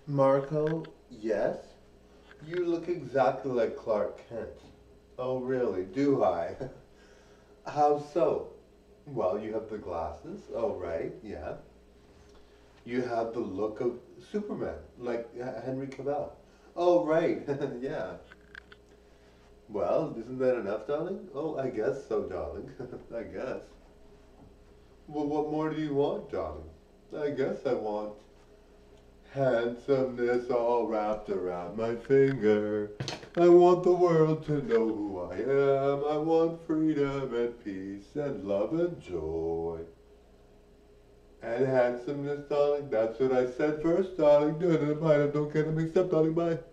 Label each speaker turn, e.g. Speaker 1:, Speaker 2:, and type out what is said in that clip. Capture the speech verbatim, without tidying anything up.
Speaker 1: Marco, yes? You look exactly like Clark Kent. Oh, really? Do I? How so? Well, you have the glasses. Oh, right, yeah. You have the look of Superman, like H- Henry Cavill. Oh, right, yeah. Well, isn't that enough, darling? Oh, I guess so, darling. I guess. Well, what more do you want, darling? I guess I want handsomeness all wrapped around my finger. I want the world to know who I am. I want freedom and peace and love and joy. And handsomeness, darling. That's what I said first, darling. No, no, mind, don't get it mixed up, darling. Bye.